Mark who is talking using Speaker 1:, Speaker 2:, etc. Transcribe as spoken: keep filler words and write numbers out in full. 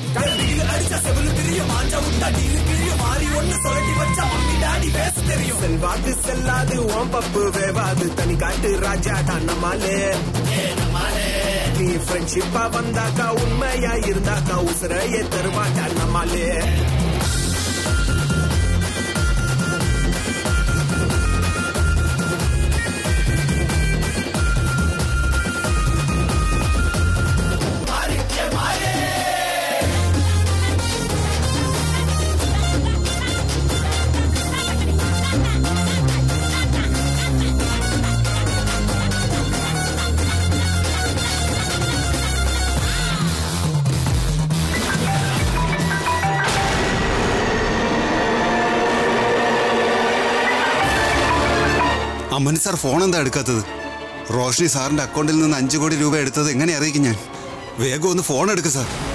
Speaker 1: செல்வாக்கு செல்லாது ஓம் பப்பு வேவாது தனி காட்டு ராஜா தான் நம்மாலே. நீ ஃப்ரெண்ட்ஷிப்பா வந்தாக்கா உண்மையா இருந்தாக்கா உசுரையே தருவாட்டா நம்மாலே.
Speaker 2: അമ്മന് സാർ ഫോൺ എന്താ എടുക്കാത്തത്? റോഷ്നി സാറിന്റെ അക്കൗണ്ടിൽ നിന്ന് അഞ്ചു കോടി രൂപ എടുത്തത് എങ്ങനെ അറിയിക്കും ഞാൻ? വേഗം ഒന്ന് ഫോൺ എടുക്ക് സാർ.